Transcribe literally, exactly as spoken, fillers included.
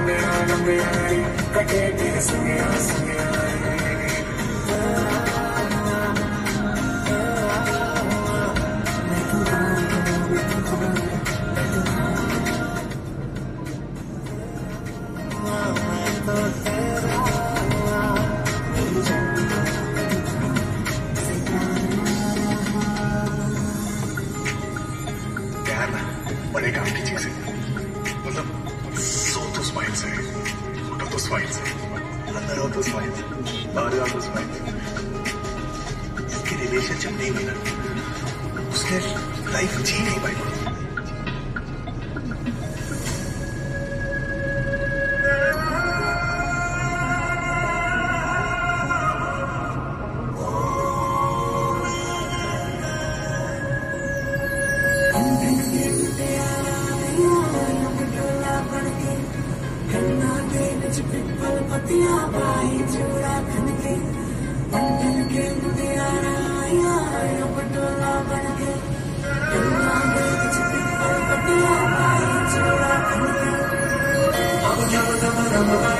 बड़े काम की चीज है, मतलब सो तो स्माइल से, उठो तो स्माइल से, अंदर हो तो स्माइल से, बाहर आओ तो स्माइल से। जिसकी रिलेशनशिप नहीं हुई ना, उसने लाइफ जी नहीं पाई। पतिया पाई चूड़ा खन के बंधन के मुटियारा आया पटोला बन के गन्ना के पतिया पाई चूड़ा खन के अब जब जब